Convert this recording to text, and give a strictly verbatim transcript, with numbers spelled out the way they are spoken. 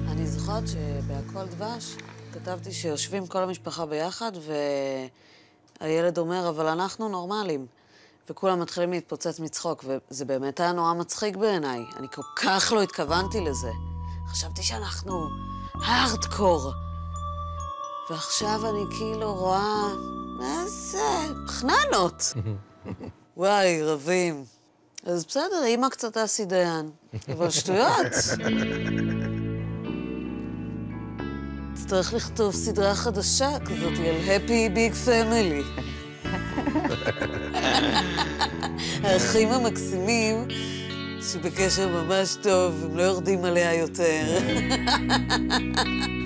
אני זוכרת שבהכל דבש כתבתי שיושבים כל המשפחה ביחד, והילד אומר, אבל אנחנו נורמלים. וכולם מתחילים להתפוצץ מצחוק, וזה באמת היה נורא מצחיק בעיניי. אני כל כך לא התכוונתי לזה. חשבתי שאנחנו הארדקור. ועכשיו אני כאילו רואה, מה זה? חננות. וואי, רבים. אז בסדר, אמא קצת עשי דיין. אבל שטויות. צריך לכתוב סדרה חדשה כזאת על Happy Big Family. האחים המקסימים שבקשר ממש טוב, הם לא יורדים עליה יותר.